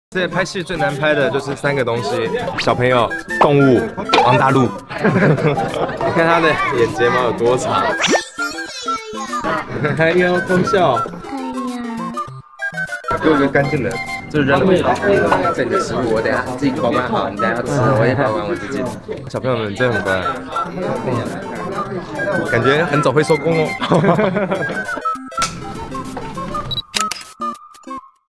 这拍戏最难拍的就是3个东西：小朋友、动物、王大陆。你看他的眼睫毛有多长，还要偷笑。给我一个干净的，这是人的味道。 这你的食物我等下自己保管好，你等下要吃，我也保管我自己。 小朋友们真的很乖，感觉很早会收工哦。